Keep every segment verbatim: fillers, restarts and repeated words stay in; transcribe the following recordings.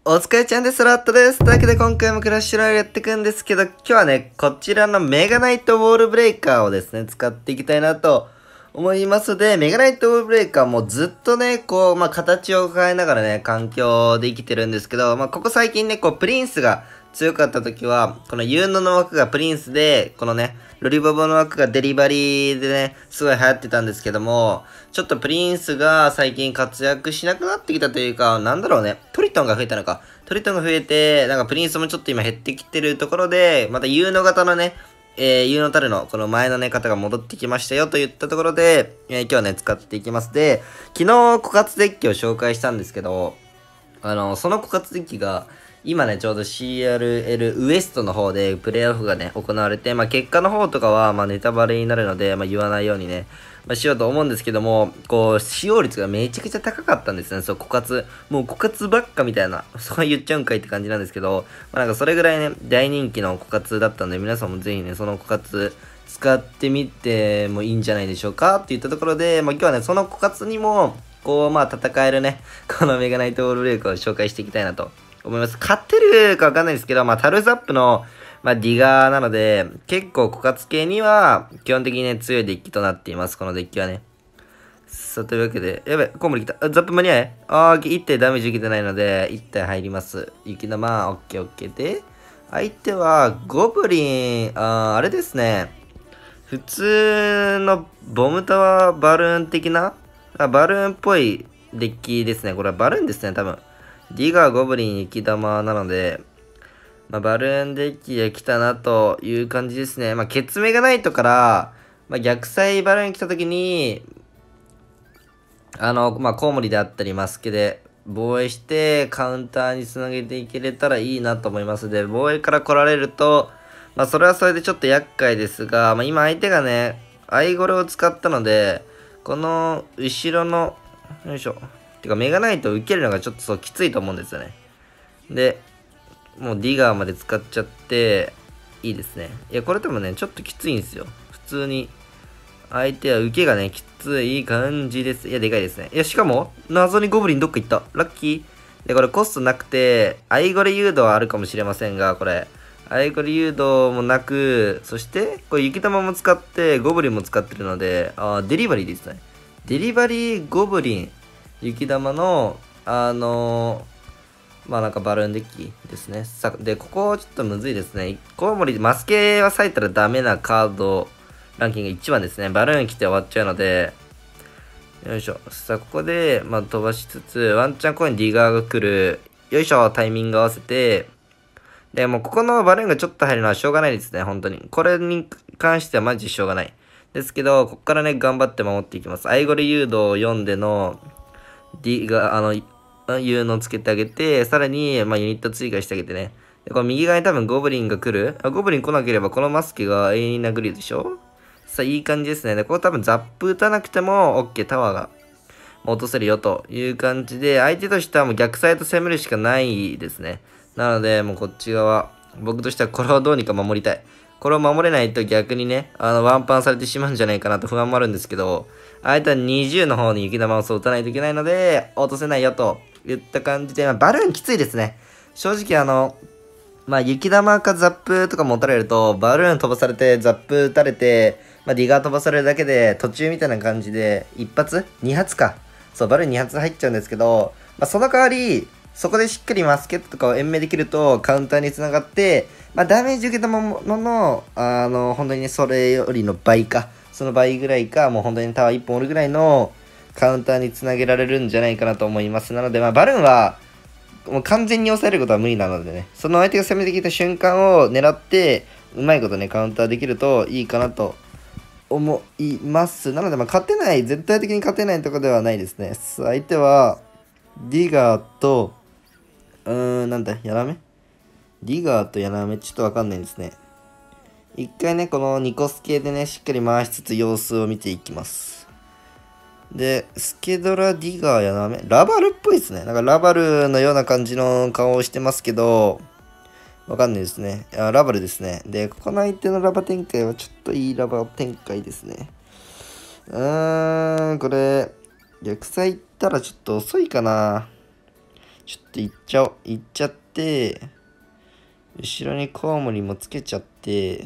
お疲れちゃんです。ラットです。というわけで今回もクラッシュロイヤルやっていくんですけど、今日はね、こちらのメガナイトウォールブレイカーをですね、使っていきたいなと思いますので、メガナイトウォールブレイカーもずっとね、こう、まあ、形を変えながらね、環境で生きてるんですけど、まあ、ここ最近ね、こう、プリンスが強かった時は、このユーノの枠がプリンスで、このね、ロリボボの枠がデリバリーでね、すごい流行ってたんですけども、ちょっとプリンスが最近活躍しなくなってきたというか、なんだろうね、トリトンが増えたのか。トリトンが増えて、なんかプリンスもちょっと今減ってきてるところで、またユーノ型のね、えー、ユーノタルのこの前のね、方が戻ってきましたよと言ったところで、えー、今日はね、使っていきます。で、昨日枯渇デッキを紹介したんですけど、あの、その枯渇デッキが、今ね、ちょうど シーアールエル ウエストの方でプレイオフがね、行われて、まあ、結果の方とかは、まあ、ネタバレになるので、まあ、言わないようにね、まあ、しようと思うんですけども、こう、使用率がめちゃくちゃ高かったんですね、そう、枯渇。もう枯渇ばっかみたいな、そう言っちゃうんかいって感じなんですけど、まあ、なんかそれぐらいね、大人気の枯渇だったんで、皆さんもぜひね、その枯渇、使ってみてもいいんじゃないでしょうかって言ったところで、まあ、今日はね、その枯渇にも、こう、まあ、戦えるね、このメガナイトウォールブレイクを紹介していきたいなと思います。勝ってるかわかんないですけど、まあ、タルザップの、まあ、ディガーなので、結構枯渇系には、基本的にね、強いデッキとなっています。このデッキはね。さあ、というわけで、やべ、コウモリ来た。あ、ザップ間に合いあー、いってんダメージ受けてないので、いってん入ります。雪玉、オッケーオッケーで、相手は、ゴブリン、あー、あれですね。普通のボムタワーバルーン的なあバルーンっぽいデッキですね。これはバルーンですね、多分。ディガー、ゴブリン、雪玉なので、まあ、バルーンデッキが来たなという感じですね。まあ、ケツメがないとから、まあ、逆サイバルーン来た時に、あの、まあ、コウモリであったり、マスケで防衛して、カウンターにつなげていけれたらいいなと思います。で、防衛から来られると、まあ、それはそれでちょっと厄介ですが、まあ、今相手がね、アイゴレを使ったので、この後ろの、よいしょ。てか、メガナイトを受けるのがちょっとそうきついと思うんですよね。で、もうディガーまで使っちゃって、いいですね。いや、これでもね、ちょっときついんですよ。普通に。相手は受けがね、きつい感じです。いや、でかいですね。いや、しかも、謎にゴブリンどっか行った。ラッキー。で、これコストなくて、アイゴレ誘導はあるかもしれませんが、これ。アイゴレ誘導もなく、そして、これ雪玉も使って、ゴブリンも使ってるので、あデリバリーですね。デリバリーゴブリン、雪玉の、あのー、まあなんかバルーンデッキですね。さで、ここちょっとむずいですね。コウモリ、マスケは割いたらダメなカード、ランキングいちばんですね。バルーン来て終わっちゃうので、よいしょ。さあ、ここで、まあ、飛ばしつつ、ワンチャンコインディガーが来る。よいしょ。タイミング合わせて、で、もうここのバルーンがちょっと入るのはしょうがないですね。本当に。これに関してはマジしょうがない。ですけど、ここからね、頑張って守っていきます。アイゴレ誘導を読んでの、D が、あの、U のつけてあげて、さらに、まあ、ユニット追加してあげてね。で、この右側に多分ゴブリンが来る。あ、ゴブリン来なければ、このマスケが永遠に殴るでしょ。さあ、いい感じですね。で、ここ多分ザップ打たなくても、OK、タワーが落とせるよという感じで、相手としてはもう逆サイド攻めるしかないですね。なので、もうこっち側、僕としてはこれをどうにか守りたい。これを守れないと逆にね、あの、ワンパンされてしまうんじゃないかなと不安もあるんですけど、相手はにじゅうの方に雪玉をそう打たないといけないので、落とせないよと言った感じで、まあ、バルーンきついですね。正直あの、まあ、雪玉かザップとか持たれると、バルーン飛ばされて、ザップ打たれて、まあ、ディガー飛ばされるだけで、途中みたいな感じで、一発 ?に 発か。そう、バルーンに発入っちゃうんですけど、まあ、その代わり、そこでしっかりマスケットとかを延命できると、カウンターに繋がって、まあ、ダメージ受けたものの、あの、本当にね、それよりの倍か。その倍ぐらいか、もう本当にタワーいっぽんおるぐらいのカウンターに繋げられるんじゃないかなと思います。なので、まあ、バルーンは、もう完全に抑えることは無理なのでね、その相手が攻めてきた瞬間を狙って、うまいことね、カウンターできるといいかなと思います。なので、まあ、勝てない、絶対的に勝てないところではないですね。相手は、ディガーと、うーん、なんだ、ヤラメディガーとヤラメちょっとわかんないですね。一回ね、このニコス系でね、しっかり回しつつ様子を見ていきます。で、スケドラ、ディガーやなめ、ラバルっぽいですね。なんかラバルのような感じの顔をしてますけど、わかんないですね。あ、ラバルですね。で、ここの相手のラバ展開はちょっといいラバ展開ですね。うーん、これ、逆サイ行ったらちょっと遅いかな。 ちょっといっちゃおう。いっちゃって、後ろにコウモリもつけちゃって、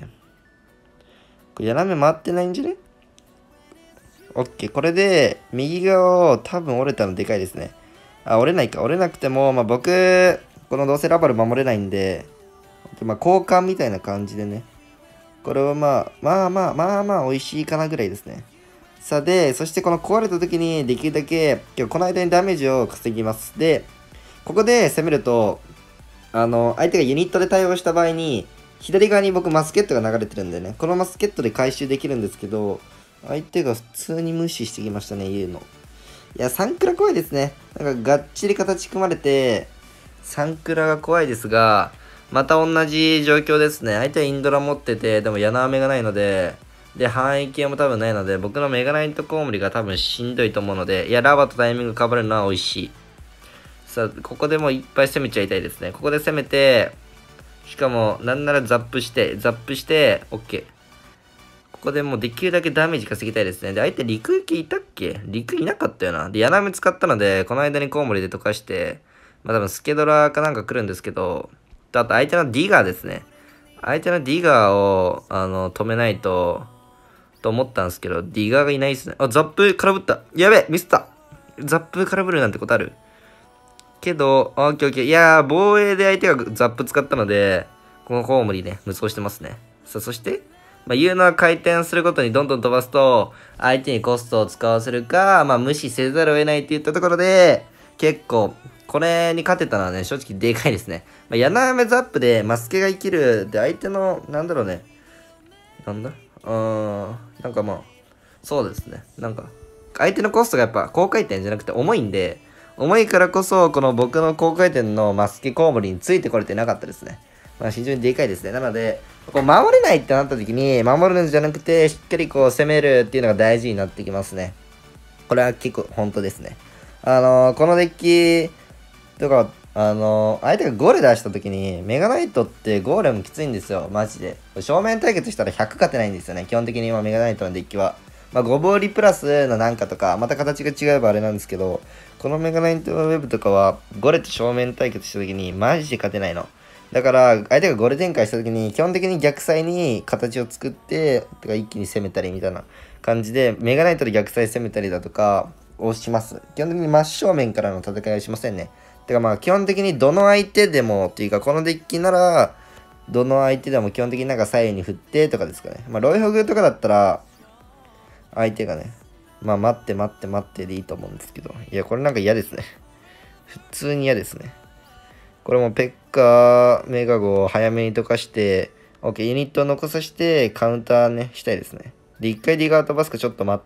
これやらめ回ってないんじゃね？オッケー。これで、右側を多分折れたのでかいですね。あ、折れないか。折れなくても、まあ僕、このどうせラバル守れないんで、まあ交換みたいな感じでね。これはまあ、まあまあ、まあまあ美味しいかなぐらいですね。さあで、そしてこの壊れた時にできるだけ、今日この間にダメージを稼ぎます。で、ここで攻めると、あの、相手がユニットで対応した場合に、左側に僕マスケットが流れてるんでね、このマスケットで回収できるんですけど、相手が普通に無視してきましたね、言うの。いや、サンクラ怖いですね。なんかがっちり形組まれて、サンクラが怖いですが、また同じ状況ですね。相手はインドラ持ってて、でも矢の飴がないので、で、範囲系も多分ないので、僕のメガナイトコウモリが多分しんどいと思うので、いや、ラバとタイミング被るのは美味しい。さあ、ここでもういっぱい攻めちゃいたいですね。ここで攻めて、しかも、なんならザップして、ザップして、OK。ここでもうできるだけダメージ稼ぎたいですね。で、相手陸行きいたっけ？陸いなかったよな。で、矢なめ使ったので、この間にコウモリで溶かして、まあ多分スケドラかなんか来るんですけど、あと相手のディガーですね。相手のディガーを、あの、止めないと、と思ったんですけど、ディガーがいないですね。あ、ザップ空振った。やべえ、ミスった。ザップ空振るなんてことある？けど、オッケーオッケー。いやー、防衛で相手がザップ使ったので、このコウモリね、無双してますね。さあ、そして、まあ、言うのは回転するごとにどんどん飛ばすと、相手にコストを使わせるか、まあ、無視せざるを得ないっていったところで、結構、これに勝てたのはね、正直でかいですね。まあ、ヤナメザップでマスケが生きる、で、相手の、なんだろうね。なんだうーん、なんかまあ、そうですね。なんか、相手のコストがやっぱ高回転じゃなくて重いんで、重いからこそ、この僕の高回転のマスケコウモリについてこれてなかったですね。まあ非常にでかいですね。なので、こう守れないってなった時に、守るんじゃなくて、しっかりこう攻めるっていうのが大事になってきますね。これは結構本当ですね。あのー、このデッキとか、あのー、相手がゴーレ出した時に、メガナイトってゴーレもきついんですよ。マジで。正面対決したらひゃく勝てないんですよね。基本的に今メガナイトのデッキは。まあ、ごぼうりプラスのなんかとか、また形が違えばあれなんですけど、このメガナイトウェブとかは、ゴレと正面対決した時に、マジで勝てないの。だから、相手がゴレ展開した時に、基本的に逆サイに形を作って、てか一気に攻めたりみたいな感じで、メガナイトで逆サイ攻めたりだとかをします。基本的に真正面からの戦いはしませんね。てかまあ、基本的にどの相手でも、っていうか、このデッキなら、どの相手でも基本的になんか左右に振ってとかですかね。まあ、ロイホグとかだったら、相手がね、まあ待って待って待ってでいいと思うんですけど、いや、これなんか嫌ですね。普通に嫌ですね。これもペッカーメガゴを早めに溶かして、OK、ユニットを残させてカウンターね、したいですね。で、一回ディガー飛ばすかちょっと待って。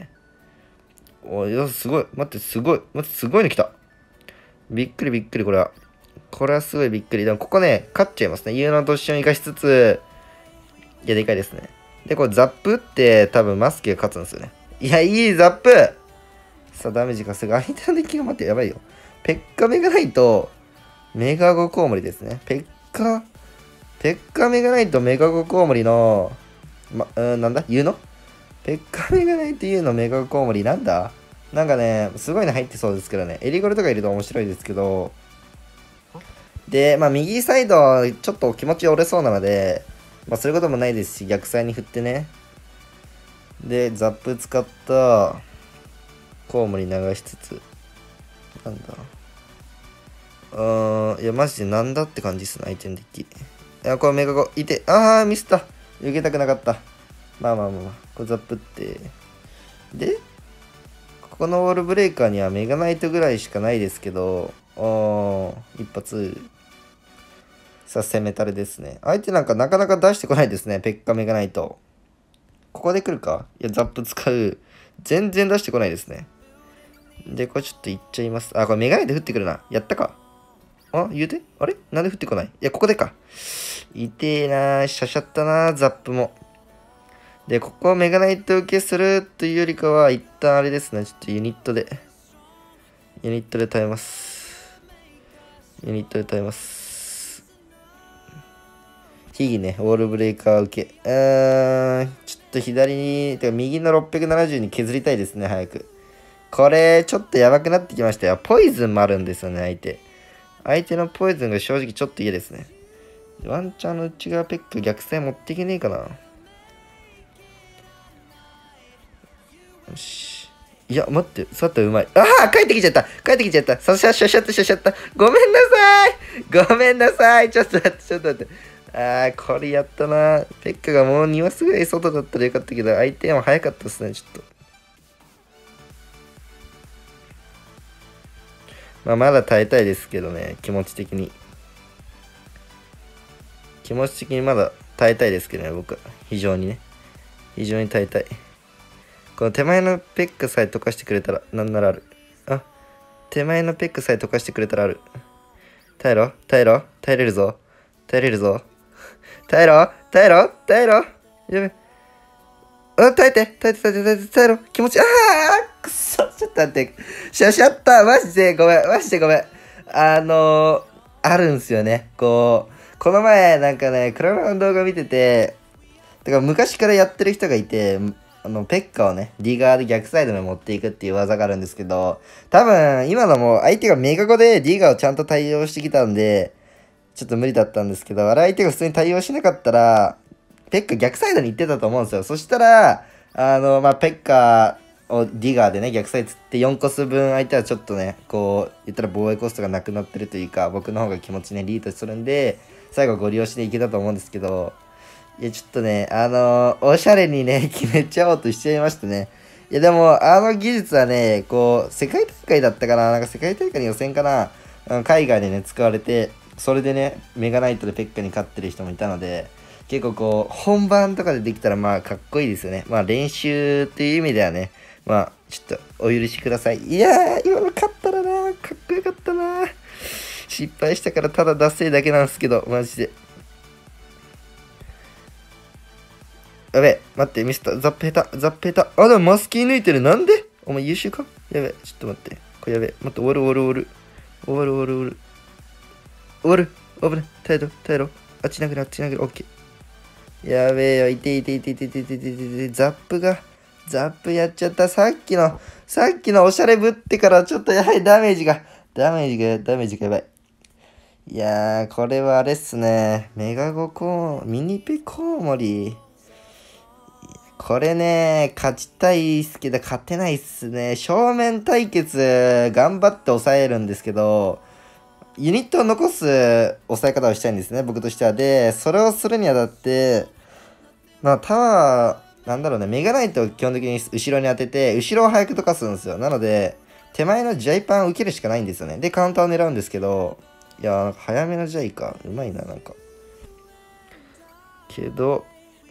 おい、すごい。待って、すごい。待って、すごいの来た。びっくりびっくり、これは。これはすごいびっくり。でも、ここね、勝っちゃいますね。ユーナと一緒に生かしつつ、いや、でかいですね。で、これザップって多分マスケが勝つんですよね。いや、いいザップさあ、ダメージ稼ぐ。相手のデッキが待って、やばいよ。ペッカメガナイト、メガゴコウモリですね。ペッカ、ペッカメガナイト、メガゴコウモリの、ま、うん、なんだ言うのペッカメガナイト言うのメガゴコウモリなんだなんかね、すごいの入ってそうですけどね。エリゴルとかいると面白いですけど。で、まあ、右サイド、ちょっと気持ち折れそうなので、まあ、そういうこともないですし、逆サイに振ってね。で、ザップ使ったコウモリ流しつつ。なんだうーん、いや、マジでなんだって感じっすね、相手のデッキ。いや、これメガゴ、いて、あー、ミスった。避けたくなかった。まあまあまあまあ、これザップって。で、ここのウォールブレイカーにはメガナイトぐらいしかないですけど、おー、一発。さあ、攻めたれですね。相手なんかなかなか出してこないですね。ペッカメガナイト。ここで来るかいや、ザップ使う。全然出してこないですね。で、これちょっといっちゃいます。あ、これメガネで降ってくるな。やったか。あ、言うてあれなんで降ってこないいや、ここでか。痛えなー。しゃしゃったなー、ザップも。で、ここをメガナイト受けするというよりかは、一旦あれですね。ちょっとユニットで。ユニットで耐えます。ユニットで耐えます。ヒギね、ウォールブレイカー受け。うーん、ちょっと左に、てか右のろっぴゃくななじゅうに削りたいですね、早く。これ、ちょっとやばくなってきましたよ。ポイズンもあるんですよね、相手。 相手のポイズンが正直ちょっと嫌ですね。ワンチャンの内側ペック逆サイ持っていけねえかな。よし。いや、待って、サッターうまい。ああ、帰ってきちゃった。帰ってきちゃった。さしゃしゃしゃったしゃしゃった。ごめんなさい。ごめんなさい。ちょっと待って、ちょっと待って。ああ、これやったな。ペッカがもうにマスぐらい外だったらよかったけど、相手も早かったですね、ちょっと。まあ、まだ耐えたいですけどね、気持ち的に。気持ち的にまだ耐えたいですけどね、僕は。非常にね。非常に耐えたい。この手前のペックさえ溶かしてくれたら、なんならある。あ、手前のペックさえ溶かしてくれたらある。耐えろ、耐えろ、耐えれるぞ。耐えれるぞ。耐えろ、耐えろ、耐えろ。やべ。あ、耐えて、耐えて、耐えて、耐えて、耐えろ。気持ち、ああ、くそ、ちょっと待って。しゃしゃった。マジでごめん、マジでごめん。あのー、あるんすよね。こう、この前、なんかね、クラブの動画見てて、だから昔からやってる人がいて、あの、ペッカをね、ディガーで逆サイドに持っていくっていう技があるんですけど、多分、今のも相手がメガゴでディガーをちゃんと対応してきたんで、ちょっと無理だったんですけど、あれ相手が普通に対応しなかったら、ペッカ逆サイドに行ってたと思うんですよ。そしたら、あの、まあ、ペッカをディガーでね、逆サイド釣ってよんコス分相手はちょっとね、こう、言ったら防衛コストがなくなってるというか、僕の方が気持ちね、リードするんで、最後ご利用しでいけたと思うんですけど、いや、ちょっとね、あのー、おしゃれにね、決めちゃおうとしちゃいましたね。いや、でも、あの技術はね、こう、世界大会だったかな、なんか世界大会の予選かな、海外でね、使われて、それでね、メガナイトでペッカに勝ってる人もいたので、結構こう、本番とかでできたら、まあ、かっこいいですよね。まあ、練習っていう意味ではね、まあ、ちょっと、お許しください。いやー、今の勝ったらな、かっこよかったな。失敗したからただダッセーだけなんですけど、マジで。やべえ、待って、ミスった。ザップ下手、ザップ下手。あ、でもマスキー抜いてる。なんでお前優秀かやべえ、ちょっと待って。これやべえ。待って、終わる終わる終わる。終わる終わる終わる。終わる。危ない。耐えろ、耐えろ。あっち殴る、あっち殴る。オッケー。やべえよ。いていていていていていていていて。ザップが、ザップやっちゃった。さっきの、さっきのおしゃれぶってからちょっとやばい。ダメージが、ダメージが、ダメージがやばい。いやー、これはあれっすね。メガゴコウ、ミニペコウモリ。これね、勝ちたいっすけど、勝てないっすね。正面対決、頑張って抑えるんですけど、ユニットを残す抑え方をしたいんですね、僕としては。で、それをするにあたって、まあ、タワー、なんだろうね、メガナイトを基本的に後ろに当てて、後ろを早く溶かすんですよ。なので、手前のジャイパンを受けるしかないんですよね。で、カウンターを狙うんですけど、いやー、なんか早めのジャイか。うまいな、なんか。けど、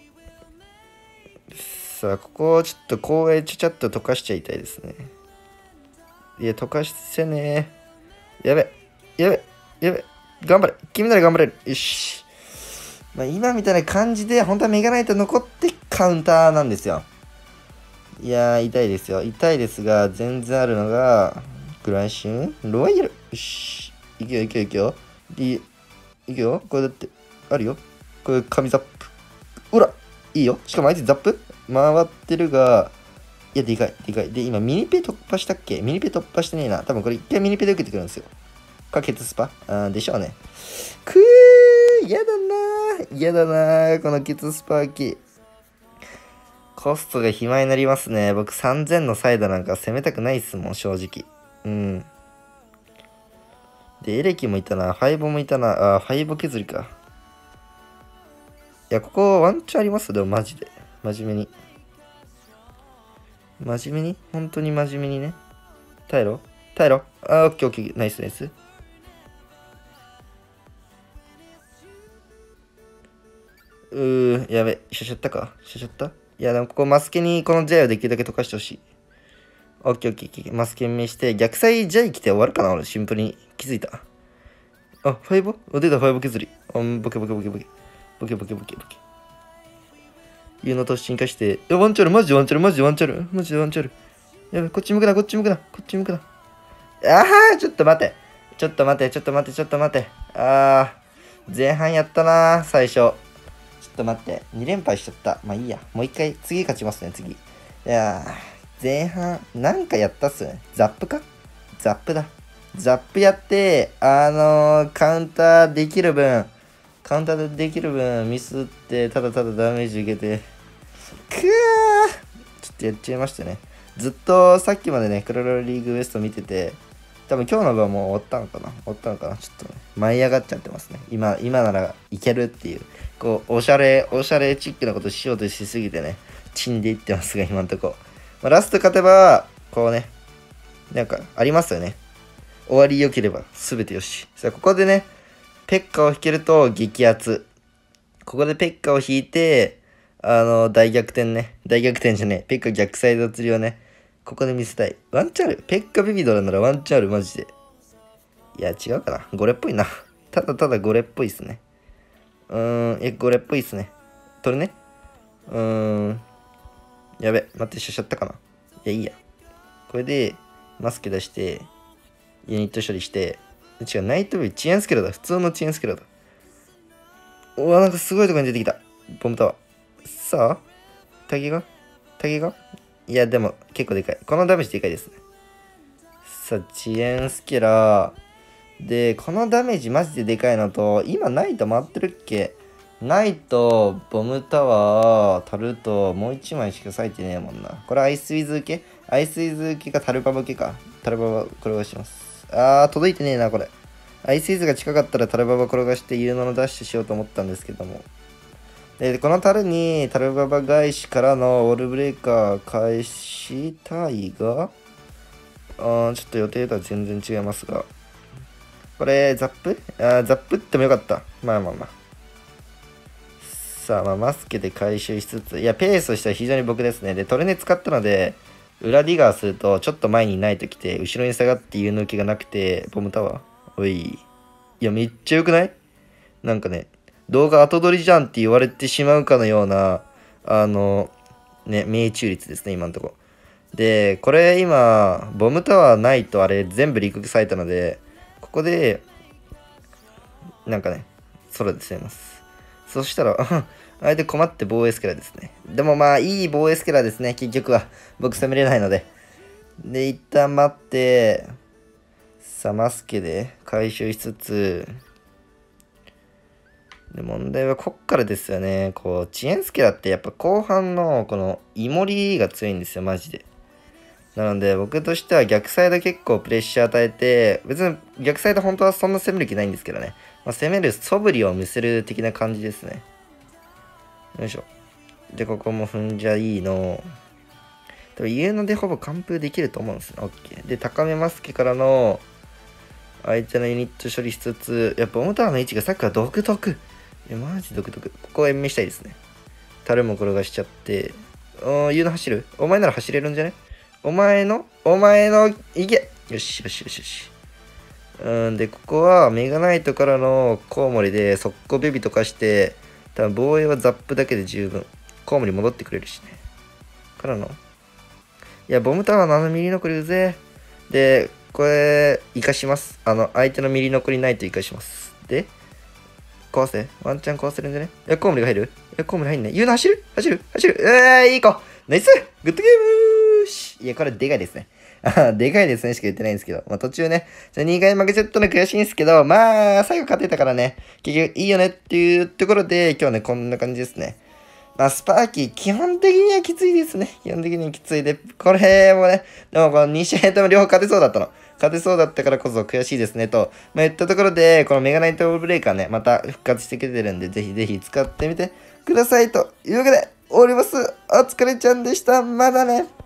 さあ、ここをちょっと公園ちゃちゃっと溶かしちゃいたいですね。いや、溶かしてね。やべ、やべ、やべ。頑張れ。君なら頑張れる。よし。まあ、今みたいな感じで、本当はメガナイト残ってカウンターなんですよ。いやー、痛いですよ。痛いですが、全然あるのが、グランシュンロイヤル。よし。いくよ、いくよ、いくよ。いいいくよ。これだって、あるよ。これ、紙ザップ。ほら、いいよ。しかもあいつザップ回ってるが、いや、でかい、でかい。で、今、ミニペ突破したっけミニペ突破してねえな。多分これ一回ミニペで受けてくるんですよ。か、ケツスパあーでしょうね。くー、嫌だなー。嫌だなー。このケツスパーキー。コストが暇になりますね。僕さんぜんのサイドなんか攻めたくないっすもん、正直。うん。で、エレキもいたな。ファイボもいたな。あ、ファイボ削りか。いや、ここワンチャンありますでもマジで。真面目に。真面目に本当に真面目にね。耐えろ耐えろあー、オッケーオッケー。ナイスナイス。うー、やべ。しゃしゃったかしゃしゃったいや、でもここマスケにこのジャイをできるだけ溶かしてほしい。オッケーオッケーオッケー。マスケ見して、逆サイジャイ来て終わるかな俺、シンプルに。気づいた。あ、ファイボあ、出た、ファイボ削り。あ、ボケボケボケボケ。ボケボケボケボケ。いうのと進化して、え、ワンチャル、マジでワンチャル、マジでワンチャル、マジでワンチャル。やべ、こっち向くな、こっち向くな、こっち向くな。ああ、ちょっと待って。ちょっと待って、ちょっと待って、ちょっと待って。ああ、前半やったな、最初。ちょっと待って、に連敗しちゃった。まあいいや。もう一回、次勝ちますね、次。いやー、前半、なんかやったっすね。ザップかザップだ。 ザップやって、あのー、カウンターできる分、カウンターでできる分、ミスって、ただただダメージ受けて、くーちょっとやっちゃいましたね。ずっとさっきまでね、クロロリーグウエスト見てて、多分今日の分はもう終わったのかな終わったのかなちょっとね、舞い上がっちゃってますね。今、今ならいけるっていう、こう、おしゃれ、おしゃれチックなことしようとしすぎてね、チンでいってますが、今んとこ。まあ、ラスト勝てば、こうね、なんかありますよね。終わり良ければ全てよし。さあ、ここでね、ペッカを引けると激アツ。ここでペッカを引いて、あの、大逆転ね。大逆転じゃねえ。ペッカ逆サイド釣りをね、ここで見せたい。ワンチャンある。ペッカビビドラならワンチャンある、マジで。いや、違うかな。ゴレっぽいな。ただただゴレっぽいっすね。うーん、え、ゴレっぽいっすね。取るね。うーん。やべ、待って、しちゃったかな。いや、いいや。これで、マスク出して、ユニット処理して、違う、ナイトビー、チェーンスケロだ。普通のチェーンスケロだ。うわ、なんかすごいとこに出てきた。ボムタワー。さあ、タギがタギがいや、でも結構でかい。このダメージでかいですね。さあ、チェーンスケラー。で、このダメージマジででかいのと、今ナイト回ってるっけナイト、ボムタワー、タルト、もういちまいしか割いてねえもんな。これアイスウィズ受けアイスウィズ受けかタルババ受けか。タルババ転がします。あー、届いてねえな、これ。アイスウィズが近かったらタルババ転がして有能のダッシュしようと思ったんですけども。で、このタルにタルババ返しからのウォールブレーカー返したいが、あー、ちょっと予定とは全然違いますが。これ、ザップあーザップってもよかった。まあまあまあ。さあ、まあ、マスケで回収しつつ、いや、ペースとしては非常に僕ですね。で、トレネ使ったので、裏ディガーすると、ちょっと前にないときて、後ろに下がっていう抜きがなくて、ボムタワー。おい。いや、めっちゃ良くないなんかね、動画後撮りじゃんって言われてしまうかのような、あの、ね、命中率ですね、今のところ。で、これ今、ボムタワーないとあれ全部リクされたので、ここで、なんかね、空で攻めます。そしたら、相手困って防衛スケラですね。でもまあ、いい防衛スケラですね、結局は。僕攻めれないので。で、一旦待って、さあ、マスケで回収しつつ、で、問題はこっからですよね。こう、チエンスケラってやっぱ後半のこのイモリが強いんですよ、マジで。なので、僕としては逆サイド結構プレッシャー与えて、別に逆サイド本当はそんな攻める気ないんですけどね。まあ、攻める素振りを見せる的な感じですね。よいしょ。で、ここも踏んじゃいいの。多分家のでほぼ完封できると思うんですね。OK。で、高めマスケからの相手のユニット処理しつつ、やっぱオモタワーの位置がさっきから独特。いや、マジ独特。ここを延命したいですね。樽も転がしちゃって。おー、言うの走るお前なら走れるんじゃねお前のお前のいけよしよしよしよし。うんで、ここはメガナイトからのコウモリで速攻ベビとかして、多分防衛はザップだけで十分。コウモリ戻ってくれるしね。からのいや、ボムタワーのあのミリ残りうぜで、これ、生かします。あの、相手のミリ残りないと生かします。で、壊せ。ワンチャン壊せるんじゃねいや、コウモリが入るいや、コウモリ入んない。言うの走る走る走るえー、いい子ナイスグッドゲームしいや、これでかいですね。あでかいですねしか言ってないんですけど。まあ途中ね、にかい負けちゃったの悔しいんですけど、まあ、最後勝てたからね、結局いいよねっていうところで、今日ね、こんな感じですね。まあ、スパーキー、基本的にはきついですね。基本的にはきついで、これもね、でもこのに試合とも両方勝てそうだったの。勝てそうだったからこそ悔しいですねと、まあ、言ったところで、このメガナイトブレイカーね、また復活してくれてるんで、ぜひぜひ使ってみてくださいというわけで、終わります。お疲れちゃんでした。まだね。